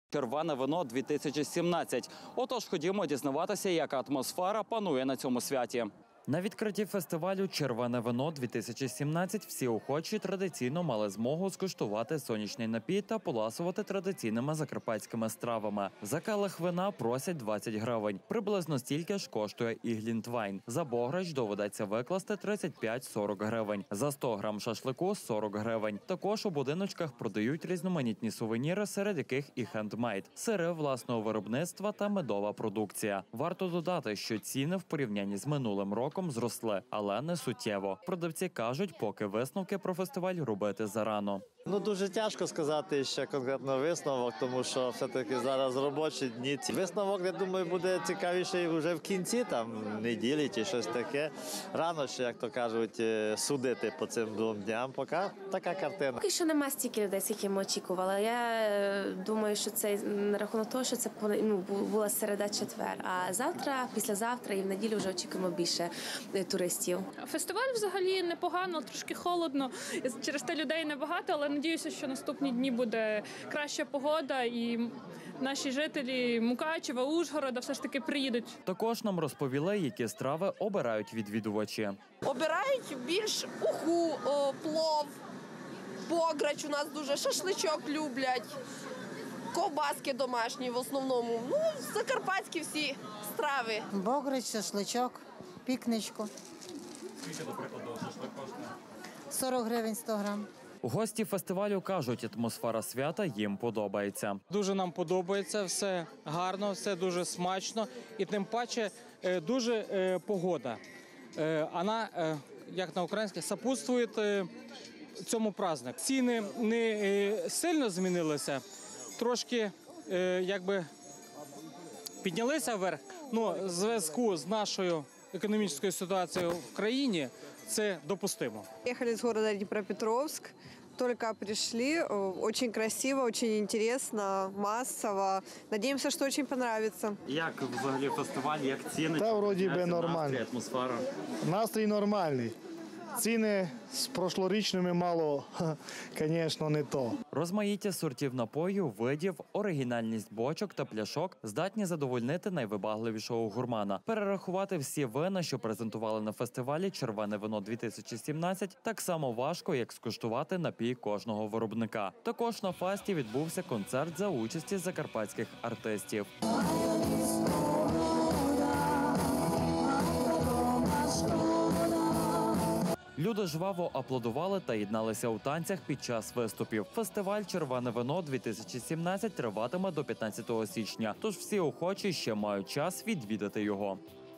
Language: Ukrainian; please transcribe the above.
«Червоне вино-2017». Отож, ходімо дізнаватися, яка атмосфера панує на цьому святі. На відкритті фестивалю «Червоне вино-2017» всі охочі традиційно мали змогу скуштувати сонячний напій та поласувати традиційними закарпатськими стравами. За келих вина просять 20 гривень. Приблизно стільки ж коштує і глінтвейн. За бограч доведеться викласти 35-40 гривень. За 100 грам шашлику – 40 гривень. Також у будиночках продають різноманітні сувеніри, серед яких і хендмейд, сири власного виробництва та медова продукція. Варто додати, що ціни в порівнянні з минулим роком зросли, але не суттєво. Продавці кажуть, поки висновки про фестиваль робити зарано. Дуже тяжко сказати ще конкретно висновок, тому що все-таки зараз робочі дні. Висновок, я думаю, буде цікавіший вже в кінці, неділі чи щось таке. Рано ще, як то кажуть, судити по цим 2 дням, поки така картина. Поки що нема стільки людей, скільки ми очікували. Я думаю, що це на рахунок того, що це була середа-четвер, а завтра, післязавтра і в неділю вже очікуємо більше туристів. Фестиваль взагалі непогано, трошки холодно, через те людей небагато, але надіюся, що наступні дні буде краща погода і наші жителі Мукачева, Ужгорода все ж таки приїдуть. Також нам розповіли, які страви обирають відвідувачі. Обирають більш уху, плов, бограч, у нас дуже шашличок люблять, ковбаски домашні в основному, закарпатські всі страви. Бограч, шашличок, пікничку. Скільки, до прикладу, шашлик коштує? 40 гривень 100 грам. Гості фестивалю кажуть, атмосфера свята їм подобається. Дуже нам подобається, все гарно, все дуже смачно і тим паче дуже погода. Вона, як на українське, сопутствує цьому празднику. Ціни не сильно змінилися, трошки піднялися вверх, але в зв'язку з нашою экономической ситуацией в краине, это допустимо. Ехали из города Днепропетровск, только пришли, очень красиво, очень интересно, массово. Надеемся, что очень понравится. Як взагалі фестиваль, як ціни? Та вроді би нормально. Настрій, атмосфера? Настрій нормальний. Ціни з прошлорічними мало, звісно, не то. Розмаїття сортів напою, видів, оригінальність бочок та пляшок здатні задовольнити найвибагливішого гурмана. Перерахувати всі вина, що презентували на фестивалі «Червоне вино-2017», так само важко, як скуштувати напій кожного виробника. Також на фесті відбувся концерт за участі закарпатських артистів. Люди жваво аплодували та єдналися у танцях під час виступів. Фестиваль «Червоне вино-2017» триватиме до 15 січня, тож всі охочі ще мають час відвідати його.